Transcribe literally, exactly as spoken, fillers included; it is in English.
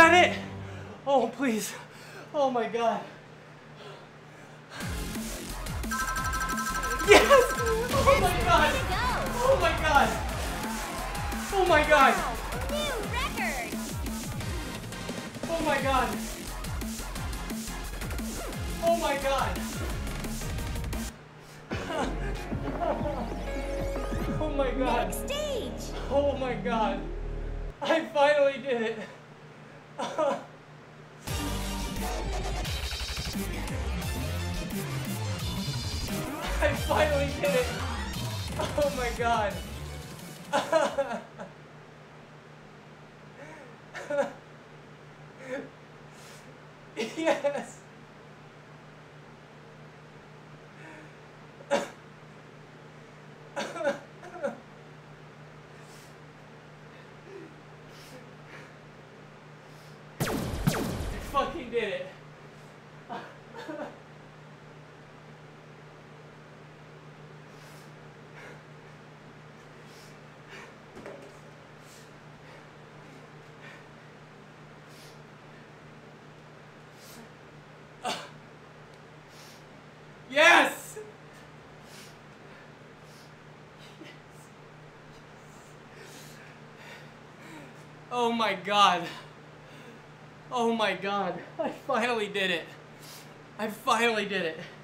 that it? Oh, please. Oh my God. Yes! Oh my God! Oh my God! Oh my God! New record! Oh my God! Oh my God! Oh my God! Next stage! Oh my God! I finally did it! I finally did it! Oh my God! Yes! I fucking did it! Yes! Oh my God. Oh my God. I finally did it. I finally did it.